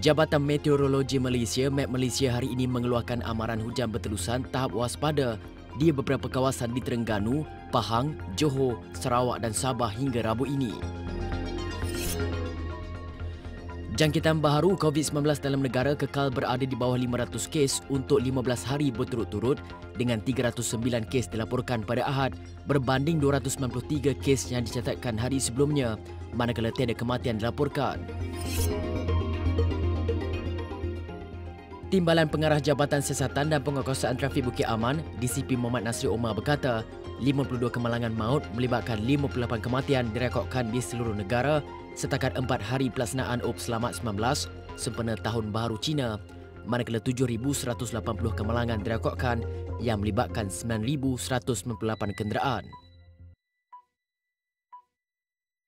Jabatan Meteorologi Malaysia, MET Malaysia hari ini mengeluarkan amaran hujan berterusan tahap waspada di beberapa kawasan di Terengganu, Pahang, Johor, Sarawak dan Sabah hingga Rabu ini. Jangkitan baharu COVID-19 dalam negara kekal berada di bawah 500 kes untuk 15 hari berturut-turut dengan 309 kes dilaporkan pada Ahad berbanding 293 kes yang dicatatkan hari sebelumnya, manakala tiada kematian dilaporkan. Timbalan Pengarah Jabatan Siasatan dan Penguasaan Trafik Bukit Aman, DCP Muhammad Nasri Omar berkata, 52 kemalangan maut melibatkan 58 kematian direkodkan di seluruh negara setakat 4 hari pelaksanaan UP Selamat 19 sempena Tahun Baharu Cina, manakala 7,180 kemalangan direkodkan yang melibatkan 9,198 kenderaan.